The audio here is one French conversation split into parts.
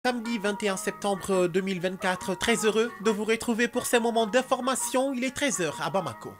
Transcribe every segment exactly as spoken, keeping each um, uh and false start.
Samedi vingt et un septembre deux mille vingt-quatre, très heureux de vous retrouver pour ces moments d'information. Il est treize heures à Bamako.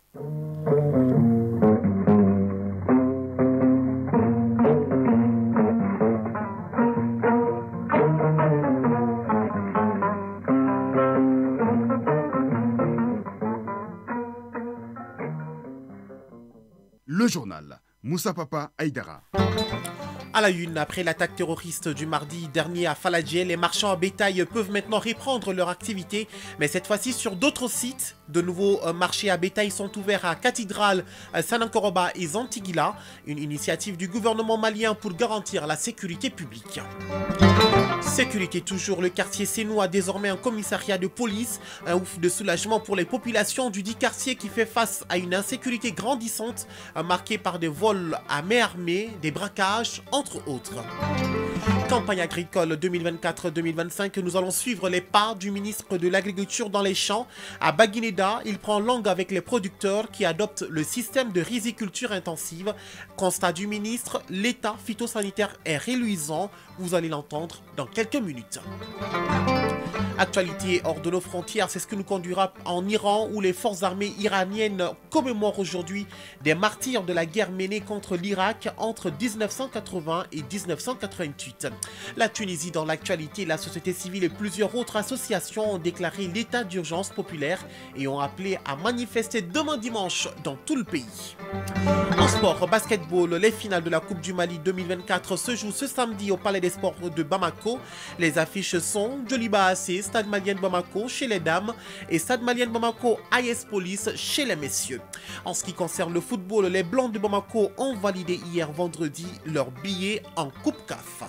Le journal Moussa Papa Aïdara. À la une, après l'attaque terroriste du mardi dernier à Faladjé, les marchands à bétail peuvent maintenant reprendre leur activité, mais cette fois-ci sur d'autres sites. De nouveaux marchés à bétail sont ouverts à Cathédrale, Sanankoroba et Zantigila, une initiative du gouvernement malien pour garantir la sécurité publique. Sécurité toujours, le quartier Sénou a désormais un commissariat de police, un ouf de soulagement pour les populations du dit quartier qui fait face à une insécurité grandissante marquée par des vols à main armée, des braquages, entre autres. Campagne agricole deux mille vingt-quatre deux mille vingt-cinq, nous allons suivre les pas du ministre de l'Agriculture dans les champs. À Baguineda, il prend langue avec les producteurs qui adoptent le système de riziculture intensive. Constat du ministre, l'état phytosanitaire est reluisant. Vous allez l'entendre dans quelques minutes. Actualité hors de nos frontières, c'est ce que nous conduira en Iran où les forces armées iraniennes commémorent aujourd'hui des martyrs de la guerre menée contre l'Irak entre mille neuf cent quatre-vingts et mille neuf cent quatre-vingt-huit. La Tunisie dans l'actualité, la société civile et plusieurs autres associations ont déclaré l'état d'urgence populaire et ont appelé à manifester demain dimanche dans tout le pays. En sport, basketball, les finales de la Coupe du Mali deux mille vingt-quatre se jouent ce samedi au Palais des Sports de Bamako. Les affiches sont Djoliba A C, Stade Malien Bamako chez les dames et Stade Malien Bamako A S Police chez les messieurs. En ce qui concerne le football, les Blancs de Bamako ont validé hier vendredi leur billet en Coupe C A F.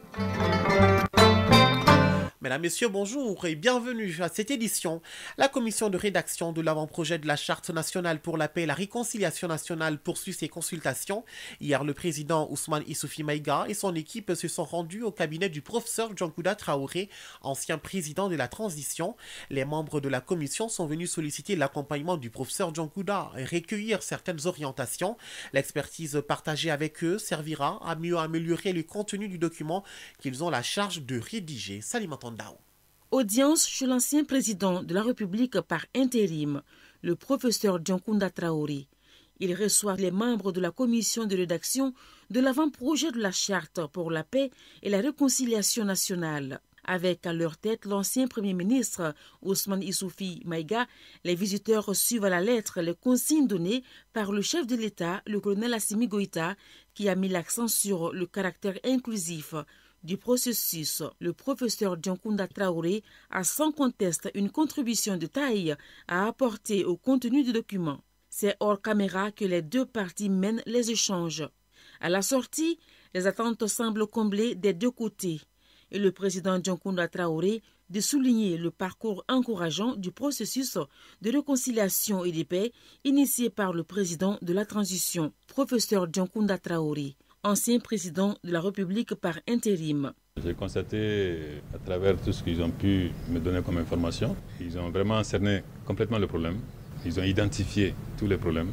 Mesdames, Messieurs, bonjour et bienvenue à cette édition. La commission de rédaction de l'avant-projet de la Charte nationale pour la paix et la réconciliation nationale poursuit ses consultations. Hier, le président Ousmane Issoufi Maïga et son équipe se sont rendus au cabinet du professeur Djankouda Traoré, ancien président de la transition. Les membres de la commission sont venus solliciter l'accompagnement du professeur Djankouda et recueillir certaines orientations. L'expertise partagée avec eux servira à mieux améliorer le contenu du document qu'ils ont la charge de rédiger. Salim Antandao. Audience chez l'ancien président de la République par intérim, le professeur Djankouda Traoré. Il reçoit les membres de la commission de rédaction de l'avant-projet de la Charte pour la paix et la réconciliation nationale. Avec à leur tête l'ancien Premier ministre Ousmane Issoufi Maïga, les visiteurs suivent à la lettre les consignes données par le chef de l'État, le colonel Assimi Goïta, qui a mis l'accent sur le caractère inclusif du processus. Le professeur Djankouda Traoré a sans conteste une contribution de taille à apporter au contenu du document. C'est hors caméra que les deux parties mènent les échanges. À la sortie, les attentes semblent comblées des deux côtés et le président Djankouda Traoré de souligner le parcours encourageant du processus de réconciliation et de paix initié par le président de la transition, professeur Djankouda Traoré, ancien président de la République par intérim. J'ai constaté à travers tout ce qu'ils ont pu me donner comme information, ils ont vraiment cerné complètement le problème, ils ont identifié tous les problèmes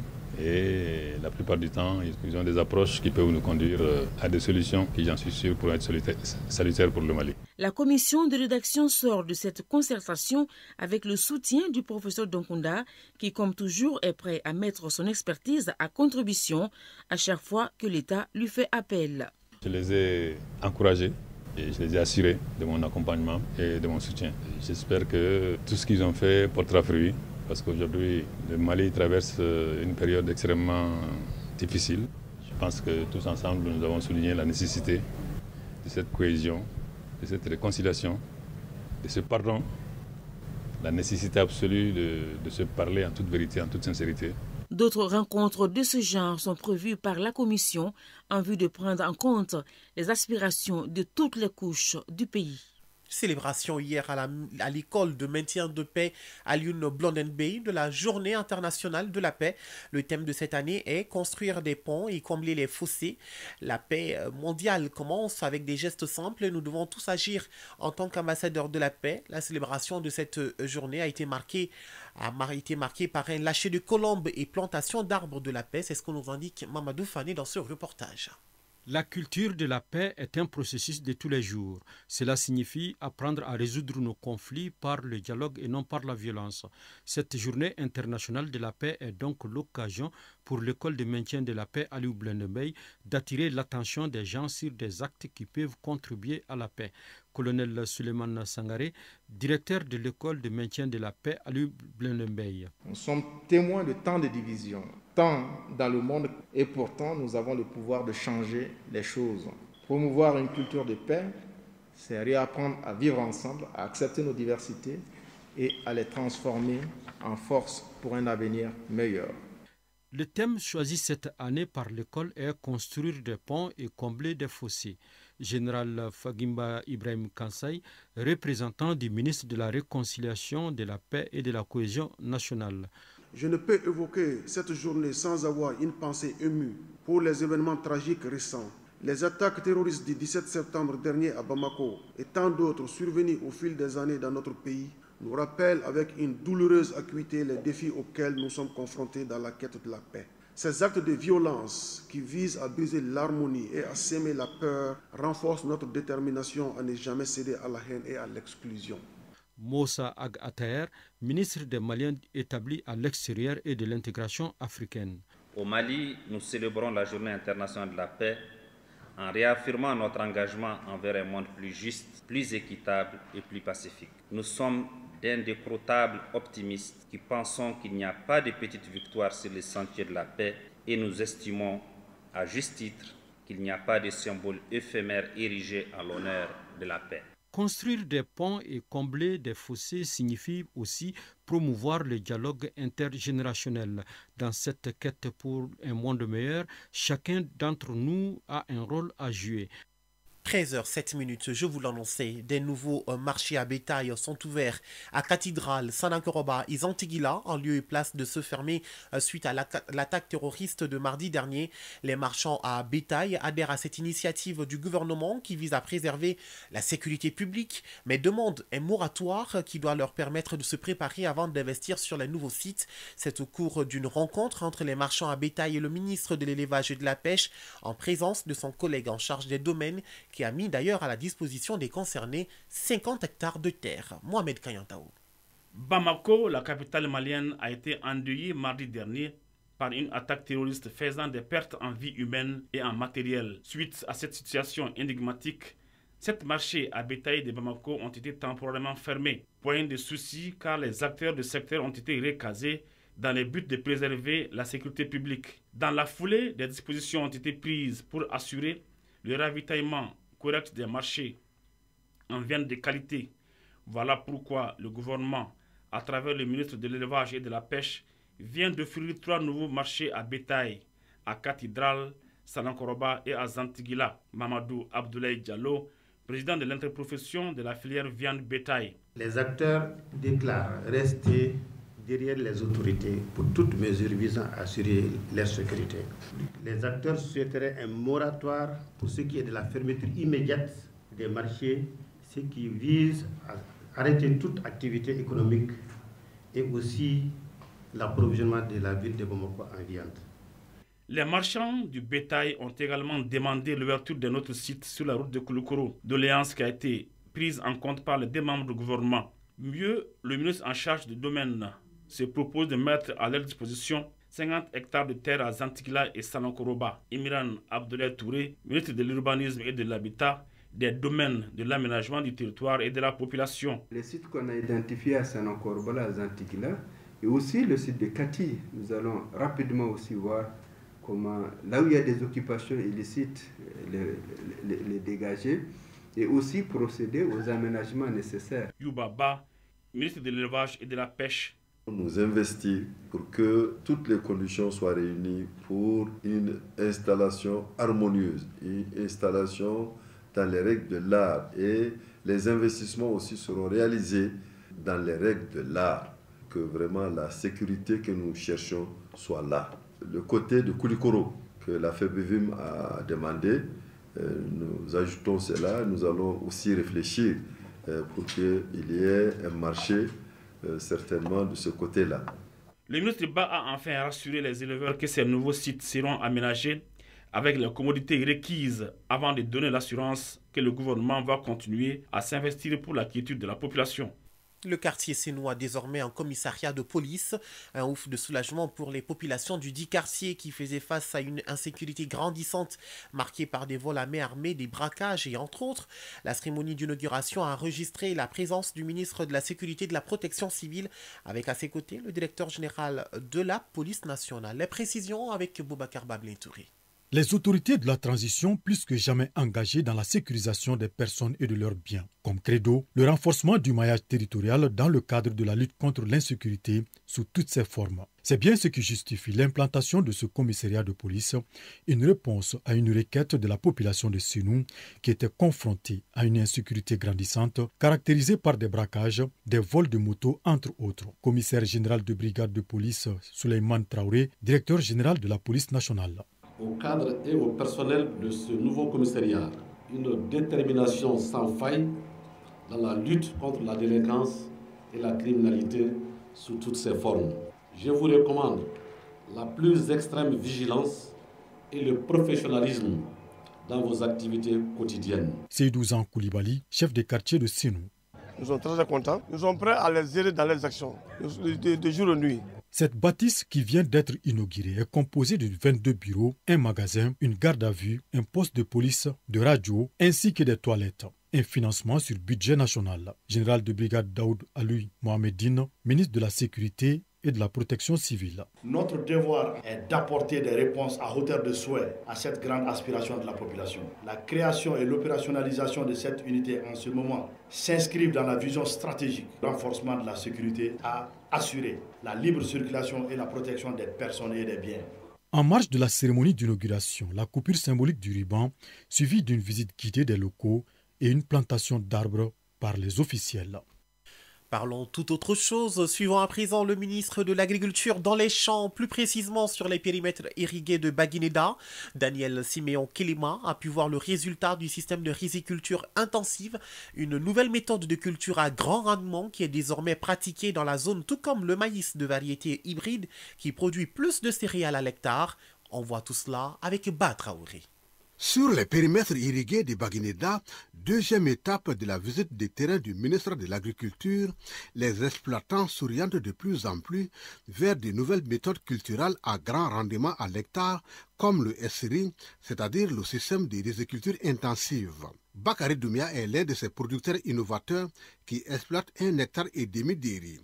et la plupart du temps, ils ont des approches qui peuvent nous conduire à des solutions qui, j'en suis sûr, pourront être salutaires pour le Mali. La commission de rédaction sort de cette concertation avec le soutien du professeur Djankouda qui, comme toujours, est prêt à mettre son expertise à contribution à chaque fois que l'État lui fait appel. Je les ai encouragés et je les ai assurés de mon accompagnement et de mon soutien. J'espère que tout ce qu'ils ont fait portera fruit parce qu'aujourd'hui, le Mali traverse une période extrêmement difficile. Je pense que tous ensemble, nous avons souligné la nécessité de cette cohésion, de cette réconciliation, de ce pardon, la nécessité absolue de, de se parler en toute vérité, en toute sincérité. D'autres rencontres de ce genre sont prévues par la Commission en vue de prendre en compte les aspirations de toutes les couches du pays. Célébration hier à l'école de maintien de paix à Lune Blonden Bay de la Journée internationale de la paix. Le thème de cette année est construire des ponts et combler les fossés. La paix mondiale commence avec des gestes simples. Nous devons tous agir en tant qu'ambassadeurs de la paix. La célébration de cette journée a été marquée, a été marquée par un lâcher de colombes et plantation d'arbres de la paix. C'est ce que nous indique Mamadou Fane dans ce reportage. La culture de la paix est un processus de tous les jours. Cela signifie apprendre à résoudre nos conflits par le dialogue et non par la violence. Cette journée internationale de la paix est donc l'occasion pour l'école de maintien de la paix Aliou Blindé Mbaye d'attirer l'attention des gens sur des actes qui peuvent contribuer à la paix. Colonel Suleiman Sangaré, directeur de l'école de maintien de la paix Aliou Blindé Mbaye. Nous sommes témoins de tant de divisions, tant dans le monde, et pourtant nous avons le pouvoir de changer les choses. Promouvoir une culture de paix, c'est réapprendre à vivre ensemble, à accepter nos diversités et à les transformer en force pour un avenir meilleur. Le thème choisi cette année par l'école est construire des ponts et combler des fossés. Général Fagimba Ibrahim Kansai, représentant du ministre de la Réconciliation, de la Paix et de la Cohésion nationale. Je ne peux évoquer cette journée sans avoir une pensée émue pour les événements tragiques récents. Les attaques terroristes du dix-sept septembre dernier à Bamako et tant d'autres survenus au fil des années dans notre pays nous rappellent avec une douloureuse acuité les défis auxquels nous sommes confrontés dans la quête de la paix. Ces actes de violence qui visent à briser l'harmonie et à s'aimer la peur renforcent notre détermination à ne jamais céder à la haine et à l'exclusion. Moussa Ag Attaher, ministre des Maliens établi à l'extérieur et de l'intégration africaine. Au Mali, nous célébrons la Journée internationale de la paix en réaffirmant notre engagement envers un monde plus juste, plus équitable et plus pacifique. Nous sommes d'indécrottables optimistes qui pensons qu'il n'y a pas de petite victoire sur les sentiers de la paix et nous estimons à juste titre qu'il n'y a pas de symbole éphémère érigé en l'honneur de la paix. Construire des ponts et combler des fossés signifie aussi promouvoir le dialogue intergénérationnel. Dans cette quête pour un monde meilleur, chacun d'entre nous a un rôle à jouer. treize heures sept minutes, je vous l'annonçais, des nouveaux euh, marchés à bétail sont ouverts à Cathédrale, Sanankoroba et Zantigila, en lieu et place de se fermer euh, suite à l'attaque terroriste de mardi dernier. Les marchands à bétail adhèrent à cette initiative du gouvernement qui vise à préserver la sécurité publique, mais demandent un moratoire qui doit leur permettre de se préparer avant d'investir sur les nouveaux sites. C'est au cours d'une rencontre entre les marchands à bétail et le ministre de l'élevage et de la pêche, en présence de son collègue en charge des domaines, qui a mis d'ailleurs à la disposition des concernés cinquante hectares de terre. Mohamed Kayantao. Bamako, la capitale malienne, a été endeuillée mardi dernier par une attaque terroriste faisant des pertes en vie humaine et en matériel. Suite à cette situation énigmatique, sept marchés à bétail de Bamako ont été temporairement fermés. Point de souci car les acteurs du secteur ont été recasés dans le but de préserver la sécurité publique. Dans la foulée, des dispositions ont été prises pour assurer le ravitaillement correct des marchés en viande de qualité. Voilà pourquoi le gouvernement, à travers le ministre de l'élevage et de la pêche, vient d'offrir trois nouveaux marchés à bétail à Cathédrale, Sanankoroba et à Zantigila. Mamadou Abdoulaye Diallo, président de l'interprofession de la filière viande bétail. Les acteurs déclarent rester derrière les autorités pour toute mesure visant à assurer leur sécurité. Les acteurs souhaiteraient un moratoire pour ce qui est de la fermeture immédiate des marchés, ce qui vise à arrêter toute activité économique et aussi l'approvisionnement de la ville de Bamako en viande. Les marchands du bétail ont également demandé l'ouverture d'un autre site sur la route de Kouloukoro, doléance qui a été prise en compte par les deux membres du gouvernement. Mieux, le ministre en charge du domaine se propose de mettre à leur disposition cinquante hectares de terre à Zantigila et Sanankoroba. Imiran Abdoulaye Touré, ministre de l'Urbanisme et de l'Habitat, des domaines de l'aménagement du territoire et de la population. Les sites qu'on a identifiés à Sanankoroba, à Zantigila, et aussi le site de Kati, nous allons rapidement aussi voir comment, là où il y a des occupations illicites, les, les, les dégager et aussi procéder aux aménagements nécessaires. Youbaba, ministre de l'Élevage et de la Pêche, nous investir pour que toutes les conditions soient réunies pour une installation harmonieuse, une installation dans les règles de l'art, et les investissements aussi seront réalisés dans les règles de l'art, que vraiment la sécurité que nous cherchons soit là. Le côté de Koulikoro que la F E B V I M a demandé, euh, nous ajoutons cela, nous allons aussi réfléchir euh, pour qu'il y ait un marché Euh, certainement de ce côté-là. Le ministre Ba a enfin rassuré les éleveurs que ces nouveaux sites seront aménagés avec les commodités requises avant de donner l'assurance que le gouvernement va continuer à s'investir pour la quiétude de la population. Le quartier sénois désormais en commissariat de police. Un ouf de soulagement pour les populations du dit quartier qui faisaient face à une insécurité grandissante marquée par des vols à main armée, des braquages et entre autres. La cérémonie d'inauguration a enregistré la présence du ministre de la Sécurité et de la Protection civile avec à ses côtés le directeur général de la police nationale. Les précisions avec Boubacar Bablé-Touré. Les autorités de la transition plus que jamais engagées dans la sécurisation des personnes et de leurs biens. Comme credo, le renforcement du maillage territorial dans le cadre de la lutte contre l'insécurité sous toutes ses formes. C'est bien ce qui justifie l'implantation de ce commissariat de police, une réponse à une requête de la population de Sénou qui était confrontée à une insécurité grandissante caractérisée par des braquages, des vols de motos entre autres. Commissaire général de brigade de police Souleymane Traoré, directeur général de la police nationale. Au cadre et au personnel de ce nouveau commissariat, une détermination sans faille dans la lutte contre la délinquance et la criminalité sous toutes ses formes. Je vous recommande la plus extrême vigilance et le professionnalisme dans vos activités quotidiennes. Seydou Zan Koulibaly, chef de quartier de Sénou. Nous sommes très contents. Nous sommes prêts à les aider dans leurs actions, de, de jour et nuit. Cette bâtisse qui vient d'être inaugurée est composée de vingt-deux bureaux, un magasin, une garde à vue, un poste de police, de radio, ainsi que des toilettes. Un financement sur budget national. Général de brigade Daoud Aloui Mohamedine, ministre de la Sécurité et de la Protection civile. Notre devoir est d'apporter des réponses à hauteur de souhait à cette grande aspiration de la population. La création et l'opérationnalisation de cette unité en ce moment s'inscrivent dans la vision stratégique du renforcement de la sécurité à assurer la libre circulation et la protection des personnes et des biens. En marge de la cérémonie d'inauguration, la coupure symbolique du ruban, suivie d'une visite guidée des locaux et une plantation d'arbres par les officiels. Parlons tout autre chose, suivant à présent le ministre de l'Agriculture dans les champs, plus précisément sur les périmètres irrigués de Baguineda. Daniel Siméon Kelema a pu voir le résultat du système de riziculture intensive, une nouvelle méthode de culture à grand rendement qui est désormais pratiquée dans la zone, tout comme le maïs de variété hybride qui produit plus de céréales à l'hectare. On voit tout cela avec Batraouri. Sur les périmètres irrigués de Baguineda, deuxième étape de la visite des terrains du ministre de l'Agriculture, les exploitants s'orientent de plus en plus vers de nouvelles méthodes culturelles à grand rendement à l'hectare, comme le S R I, c'est-à-dire le système de riziculture intensive. Bakary Doumia est l'un de ces producteurs innovateurs qui exploitent un hectare et demi de riz.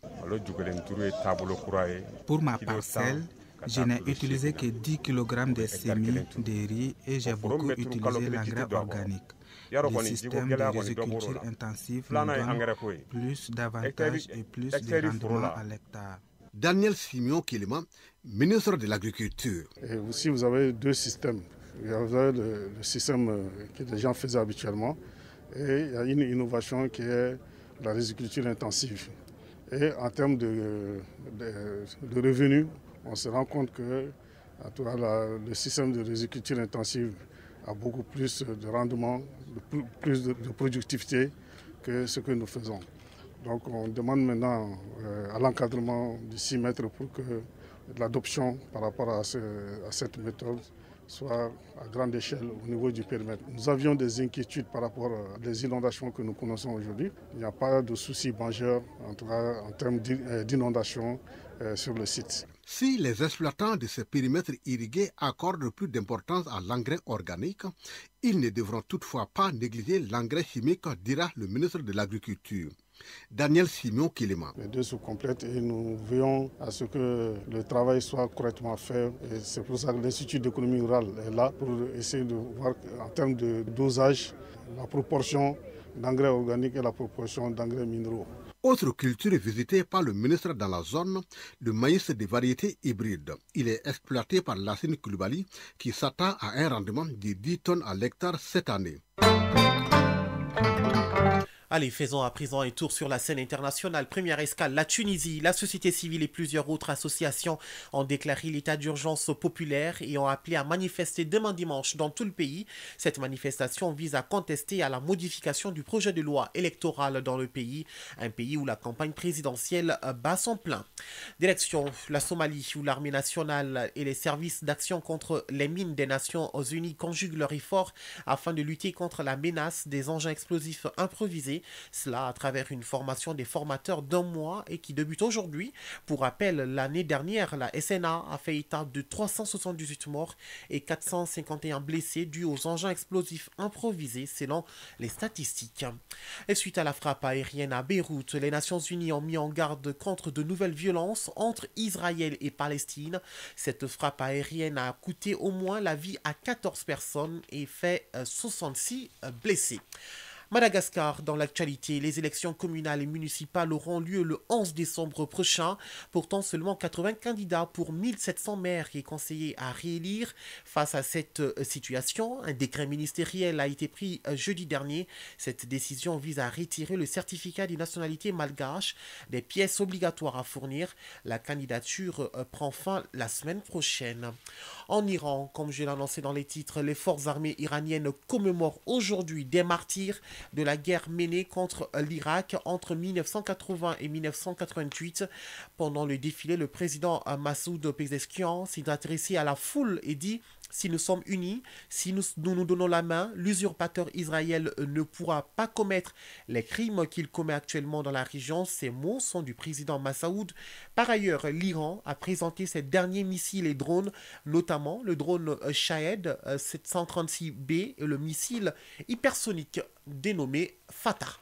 Pour ma parcelle, je n'ai utilisé que dix kilogrammes de semis de riz et j'ai beaucoup utilisé l'engrais organique. Le système de riziculture intensive me donne plus d'avantages et plus de rendement à l'hectare. Daniel Siméon Kelema, ministre de l'Agriculture. Et aussi, vous avez deux systèmes. Vous avez le, le système que les gens faisaient habituellement et il y a une innovation qui est la riziculture intensive. Et en termes de, de, de revenus, on se rend compte que en tout cas, la, le système de riziculture intensive a beaucoup plus de rendement, de, plus de, de productivité que ce que nous faisons. Donc on demande maintenant euh, à l'encadrement de six mètres pour que l'adoption par rapport à, ce, à cette méthode soit à grande échelle au niveau du périmètre. Nous avions des inquiétudes par rapport aux inondations que nous connaissons aujourd'hui. Il n'y a pas de souci majeur en, tout cas, en termes d'inondation euh, sur le site. Si les exploitants de ces périmètres irrigués accordent plus d'importance à l'engrais organique, ils ne devront toutefois pas négliger l'engrais chimique, dira le ministre de l'Agriculture. Daniel Siméon Kelema. Les deux se complètent et nous veillons à ce que le travail soit correctement fait. Et c'est pour ça que l'Institut d'économie rurale est là pour essayer de voir en termes de dosage la proportion d'engrais organiques et la proportion d'engrais minéraux. Autre culture visitée par le ministre dans la zone, le maïs de variété hybride. Il est exploité par Lassine Koulibaly qui s'attend à un rendement de dix tonnes à l'hectare cette année. Allez, faisons à présent un tour sur la scène internationale. Première escale, la Tunisie. La société civile et plusieurs autres associations ont déclaré l'état d'urgence populaire et ont appelé à manifester demain dimanche dans tout le pays. Cette manifestation vise à contester à la modification du projet de loi électoral dans le pays, un pays où la campagne présidentielle bat son plein. Direction la Somalie, où l'armée nationale et les services d'action contre les mines des Nations Unies conjuguent leurs efforts afin de lutter contre la menace des engins explosifs improvisés. Cela à travers une formation des formateurs d'un mois et qui débute aujourd'hui. Pour rappel, l'année dernière, la S N A a fait état de trois cent soixante-dix-huit morts et quatre cent cinquante et un blessés dus aux engins explosifs improvisés selon les statistiques. Et suite à la frappe aérienne à Beyrouth, les Nations Unies ont mis en garde contre de nouvelles violences entre Israël et Palestine. Cette frappe aérienne a coûté au moins la vie à quatorze personnes et fait soixante-six blessés. Madagascar, dans l'actualité, les élections communales et municipales auront lieu le onze décembre prochain. Pourtant, seulement quatre-vingts candidats pour mille sept cents maires et conseillers à réélire. Face à cette situation, un décret ministériel a été pris jeudi dernier. Cette décision vise à retirer le certificat de nationalité malgache, des pièces obligatoires à fournir. La candidature prend fin la semaine prochaine. En Iran, comme je l'ai annoncé dans les titres, les forces armées iraniennes commémorent aujourd'hui des martyrs de la guerre menée contre l'Irak entre mille neuf cent quatre-vingts et mille neuf cent quatre-vingt-huit. Pendant le défilé, le président Massoud Pezeshkian s'est adressé à la foule et dit « Si nous sommes unis, si nous nous, nous donnons la main, l'usurpateur Israël ne pourra pas commettre les crimes qu'il commet actuellement dans la région. » Ces mots sont du président Massoud. Par ailleurs, l'Iran a présenté ses derniers missiles et drones, notamment le drone Shahed sept cent trente-six B et le missile hypersonique dénommé Fatah.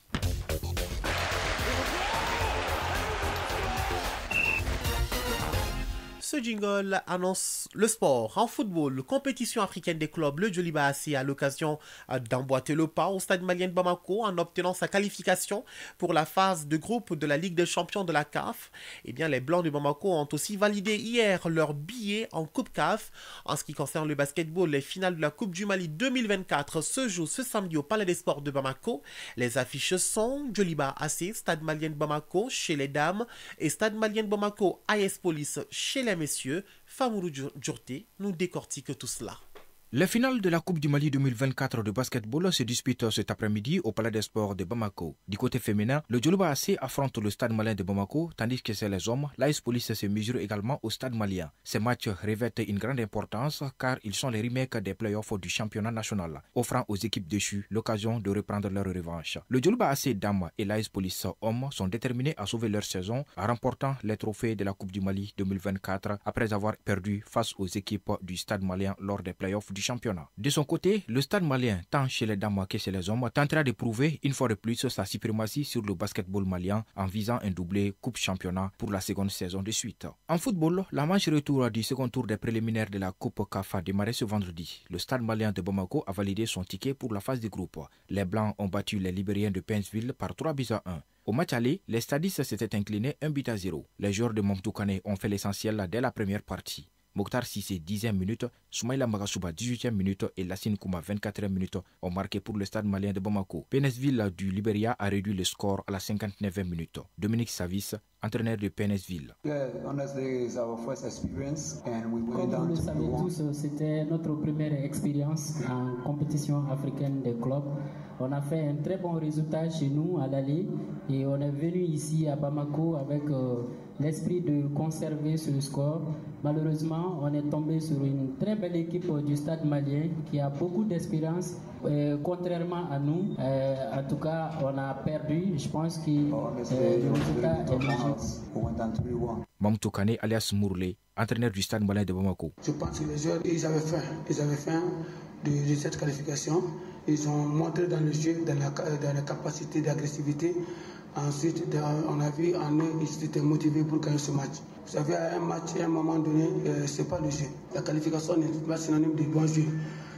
Ce jingle annonce le sport. En football, compétition africaine des clubs, le Djoliba A C a l'occasion d'emboîter le pas au stade malien de Bamako en obtenant sa qualification pour la phase de groupe de la Ligue des champions de la C A F. Eh bien, les Blancs de Bamako ont aussi validé hier leur billet en Coupe C A F. En ce qui concerne le basketball, les finales de la Coupe du Mali deux mille vingt-quatre se jouent ce samedi au Palais des Sports de Bamako. Les affiches sont Djoliba A C, stade malien de Bamako chez les dames et stade malien de Bamako A S Police chez les messieurs. Famourou Djourté nous décortique tout cela. Les finales de la Coupe du Mali deux mille vingt-quatre de basketball se disputent cet après-midi au Palais des Sports de Bamako. Du côté féminin, le Djoliba A C affronte le stade malien de Bamako, tandis que c'est les hommes, l'A S Police se mesure également au stade malien. Ces matchs revêtent une grande importance car ils sont les remakes des playoffs du championnat national, offrant aux équipes déchues l'occasion de reprendre leur revanche. Le Djoliba A C dames et l'A S Police hommes sont déterminés à sauver leur saison en remportant les trophées de la Coupe du Mali deux mille vingt-quatre après avoir perdu face aux équipes du stade malien lors des playoffs du championnat. De son côté, le stade malien, tant chez les dames que chez les hommes, tentera de prouver une fois de plus sa suprématie sur le basketball malien en visant un doublé Coupe Championnat pour la seconde saison de suite. En football, la manche retour du second tour des préliminaires de la Coupe C A F a démarré ce vendredi. Le stade malien de Bamako a validé son ticket pour la phase de groupe. Les Blancs ont battu les Libériens de Painsville par trois buts à un. Au match aller, les stadistes s'étaient inclinés un but à zéro. Les joueurs de Momtoukane ont fait l'essentiel dès la première partie. Mokhtar Sissé dixième minute, Soumaïla Magasuba dix-huitième minute et Lassine Kouma vingt-quatrième minute ont marqué pour le stade malien de Bamako. Painsville du Libéria a réduit le score à la cinquante-neuvième minute. Dominique Savis, entraîneur de Painsville. Comme vous le savez tous, c'était notre première expérience en compétition africaine des clubs. On a fait un très bon résultat chez nous à l'aller et on est venu ici à Bamako avec euh, l'esprit de conserver ce score. Malheureusement, on est tombé sur une très belle équipe du stade malien qui a beaucoup d'expérience, euh, contrairement à nous. Euh, en tout cas, on a perdu. Je pense que euh, le résultat est logique. Mamtoukane alias Mourlé, entraîneur du stade malien de Bamako. Je pense que les joueurs, ils avaient faim. Ils avaient faim de, de cette qualification. Ils ont montré dans le jeu, dans la, dans la capacité d'agressivité. Ensuite, on a vu en eux, ils étaient motivés pour gagner ce match. Vous savez, à un match, à un moment donné, euh, ce n'est pas le jeu. La qualification n'est pas synonyme de bon jeu.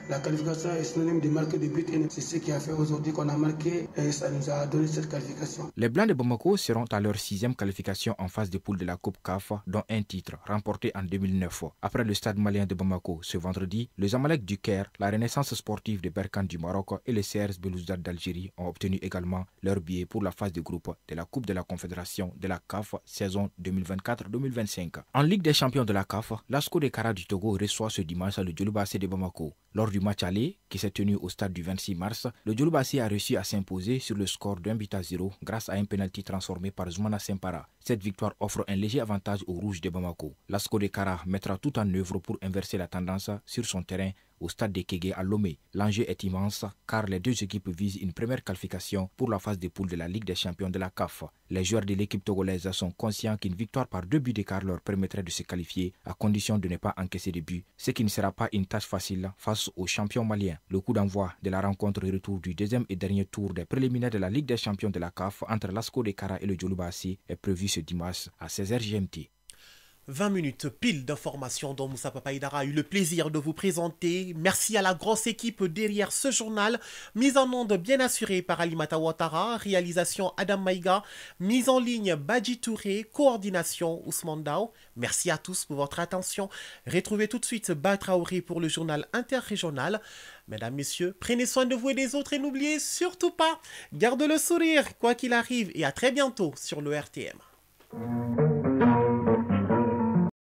La qualification est synonyme de marquer des buts et c'est ce qui a fait aujourd'hui qu'on a marqué et ça nous a donné cette qualification. Les Blancs de Bamako seront à leur sixième qualification en phase de poule de la Coupe C A F, dont un titre remporté en deux mille neuf. Après le stade malien de Bamako ce vendredi, le Zamalek du Caire, la Renaissance sportive de Berkane du Maroc et le C R S Belouizdad d'Algérie ont obtenu également leur billet pour la phase de groupe de la Coupe de la Confédération de la C A F saison deux mille vingt-quatre deux mille vingt-cinq. En Ligue des champions de la C A F, l'Asco de Kara du Togo reçoit ce dimanche le Djoloba A C de Bamako. Lors du match aller, qui s'est tenu au stade du vingt-six mars, le Djoloba A C a réussi à s'imposer sur le score d'un but à zéro grâce à un pénalty transformé par Zoumana Sempara. Cette victoire offre un léger avantage aux Rouges de Bamako. L'Asco de Kara mettra tout en œuvre pour inverser la tendance sur son terrain au stade de Kégué à Lomé. L'enjeu est immense car les deux équipes visent une première qualification pour la phase de poule de la Ligue des champions de la C A F. Les joueurs de l'équipe togolaise sont conscients qu'une victoire par deux buts d'écart leur permettrait de se qualifier à condition de ne pas encaisser de buts, ce qui ne sera pas une tâche facile face aux champions maliens. Le coup d'envoi de la rencontre retour du deuxième et dernier tour des préliminaires de la Ligue des champions de la C A F entre l'Asco de Kara et le Djoloba A C est prévu ce dimanche à seize heures G M T. vingt minutes pile d'informations dont Moussa Papaïdara a eu le plaisir de vous présenter. Merci à la grosse équipe derrière ce journal. Mise en onde bien assurée par Alimata Ouattara. Réalisation Adam Maïga. Mise en ligne Badji Touré. Coordination Ousmane Dao. Merci à tous pour votre attention. Retrouvez tout de suite Ba Traoré pour le journal interrégional. Mesdames, messieurs, prenez soin de vous et des autres et n'oubliez surtout pas, garde le sourire quoi qu'il arrive et à très bientôt sur le R T M.